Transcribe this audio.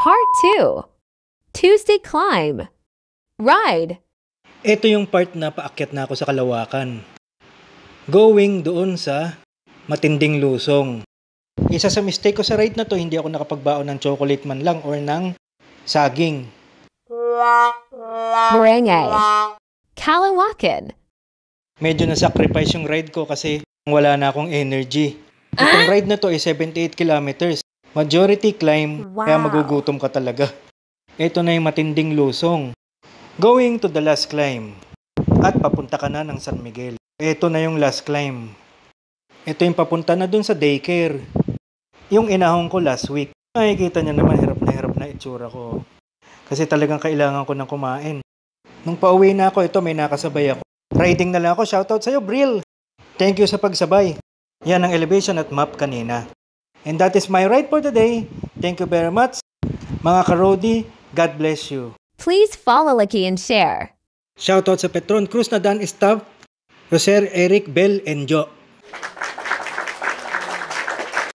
Part 2. Tuesday Climb. Ride. Ito yung part na paakyat na ako sa Kalawakan. Going doon sa matinding lusong. Isa sa mistake ko sa ride na to, hindi ako nakapagbaon ng chocolate man lang or ng saging. Barangay. Kalawakan. Medyo na-sacrifice yung ride ko kasi wala na akong energy. Itong ride na to ay 78 kilometers. Majority climb, kaya magugutom ka talaga. Ito na yung matinding lusong. Going to the last climb. At papunta ka na ng San Miguel. Ito na yung last climb. Ito yung papunta na dun sa daycare. Yung inahon ko last week. Nakikita niya naman hirap na itsura ko. Kasi talagang kailangan ko ng kumain. Nung pauwi na ako, ito may nakasabay ako. Riding na lang ako. Shoutout sa'yo, Bril. Thank you sa pagsabay. Yan ang elevation at map kanina. And that is my ride for today. Thank you very much. Mga ka-roadie, God bless you. Please follow, Lucky, and share. Shoutout sa Petron Cruz na Dan Staff, Roser, Eric, Bell, and Jo.